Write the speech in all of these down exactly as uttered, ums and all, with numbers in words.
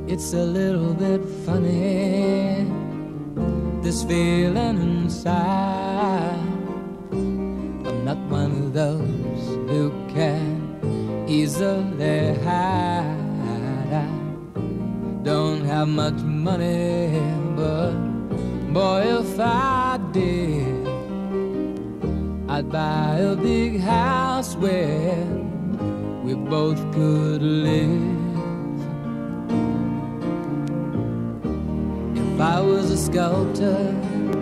It's a little bit funny, this feeling inside. I'm not one of those who can easily hide. I don't have much money, but boy, if I did, I'd buy a big house where we both could live. If I was a sculptor,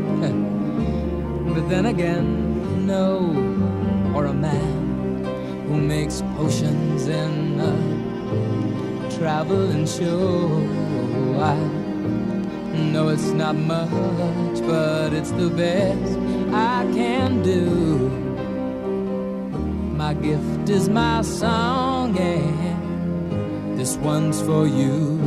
but then again, no, or a man who makes potions in a traveling show. I know it's not much, but it's the best I can do. My gift is my song, and this one's for you.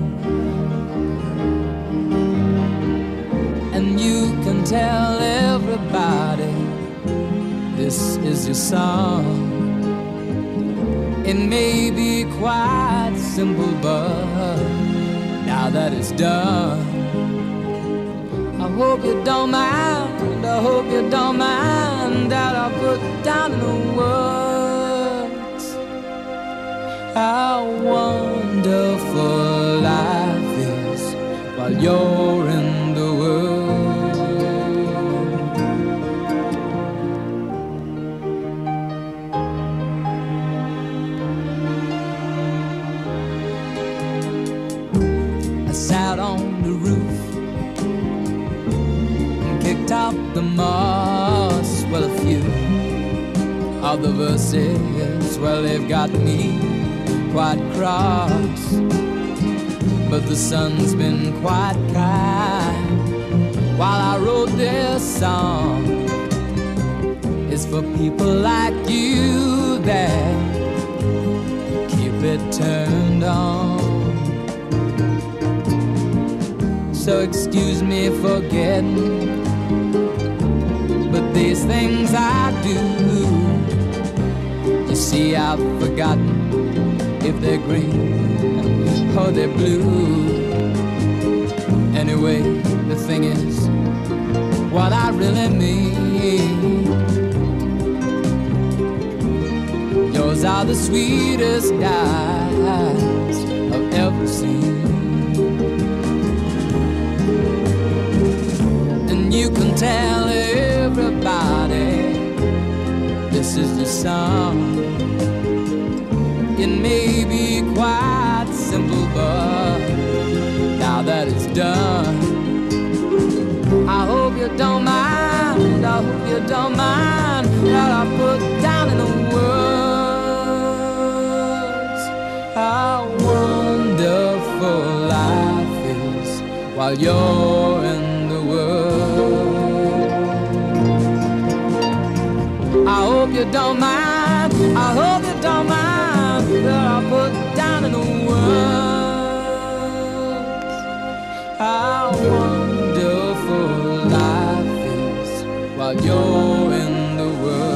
And you can tell everybody this is your song. It may be quite simple, but now that it's done, I hope you don't mind, I hope you don't mind that I put down in the words how wonderful life is while you're in the world. I sat on the roof, top the moss. Well, a few of the verses, well, they've got me quite cross, but the sun's been quite kind while I wrote this song. It's for people like you that keep it turned on. So excuse me for getting, but these things I do, you see, I've forgotten if they're green or they're blue. Anyway, the thing is, what I really mean, yours are the sweetest eyes I've ever seen. And you can tell everybody this is the song. It may be quite simple, but now that it's done, I hope you don't mind, I hope you don't mind that I put down in the words how wonderful life is while you're in the world. I hope you don't mind, I hope you don't mind that I put down in the words how wonderful life is while you're in the world.